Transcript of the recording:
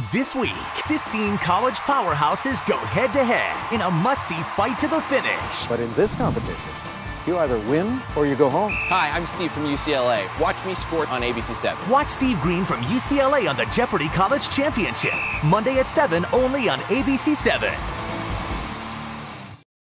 This week, 15 college powerhouses go head-to-head in a must-see fight to the finish. But in this competition, you either win or you go home. Hi, I'm Steve from UCLA. Watch me score on ABC7. Watch Steve Green from UCLA on the Jeopardy College Championship, Monday at 7 only on ABC7.